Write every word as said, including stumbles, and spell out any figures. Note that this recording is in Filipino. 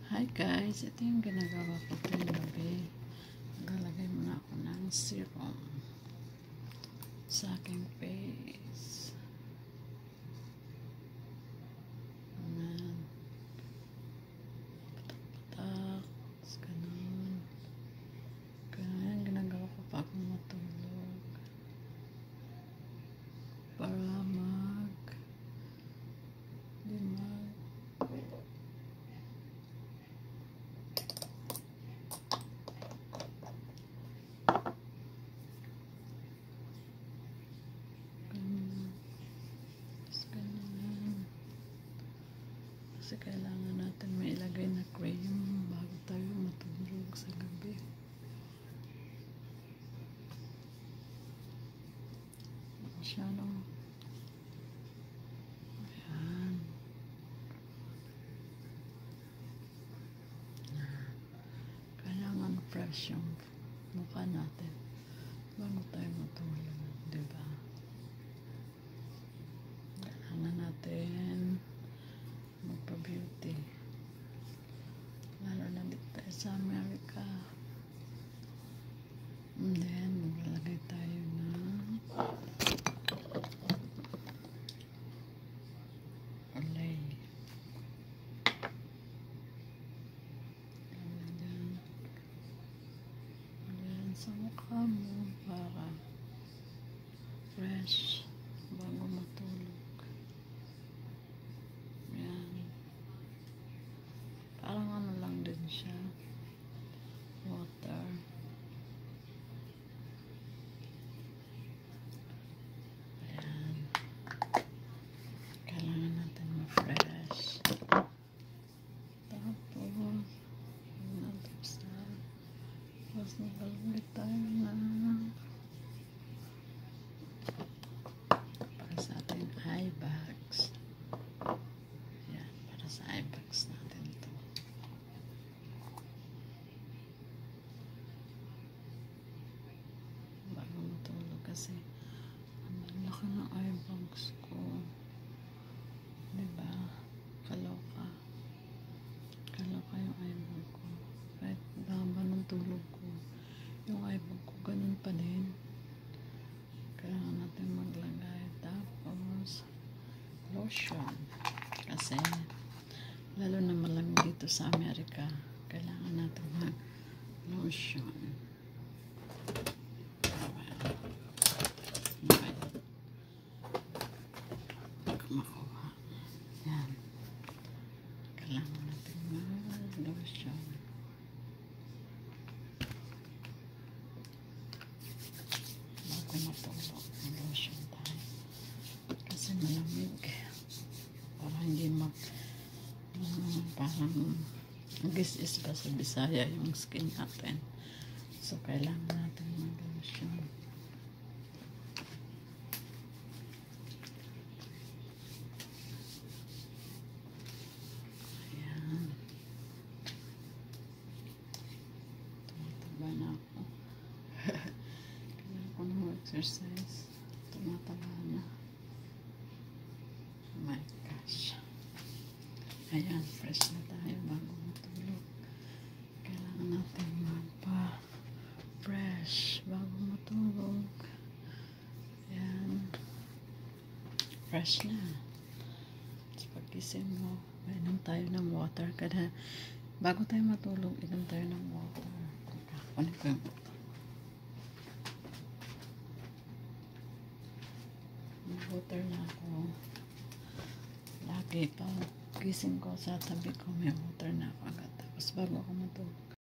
Hi guys, ito yung ginagawa ko tuwing gabi. Naglalagay muna ako ng serum sa aking face. Ayan. Patak-patak. Ganun. Ganun yung ginagawa ko bago matulog. Para mag di mag kasi kailangan natin mailagay na cream bago tayo matulog sa gabi. Masyadong ayan. Kailangan fresh yung mukha natin bago tayo matulog, diba? Kailangan natin magpa-beauty, lalo na dito tayo sa Amerika. And then maglalagay tayo ng olay. Ayan, ayan sa mukha mo para fresh bago matulog. Parang ano lang din siya, water. Ayan. Kailangan natin ma-fresh. Tapos, tapos na. Tapos nagalagay tayo na para sa ating eye bags. Ayan, para sa eye bags natin ito. Bago matulog kasi ang laki ng eye bags ko, diba? Kaloka kaloka yung eye bag ko, kahit haba ng tulog ko yung eye bag ko ganun pa din. Kailangan natin maglagay. Tapos lotion, kasi lalo na malamig dito sa Amerika, kailangan natin mag lotion. Makuha. Yan. Kailangan natin mag-lotion. Bago matulog, mag-lotion tayo. Kasi malamig. Para hindi mag uh, parang gis-is ba sa Bisaya yung skin natin. So, kailangan natin mag-lotion. Na ako. Kailangan ko na mag-exercise. Tumataba na. Oh my gosh. Ayan, fresh na tayo bago matulog. Kailangan natin magpa-fresh bago matulog. Ayan. Fresh na. Tapos pag-gising mo, inom tayo ng water. Kada bago tayo matulog, inom tayo ng water. Ano ko yung water na ako. Lagi pa gising ko sa tabi ko, may water na ako agad. Tapos bago ako matulog,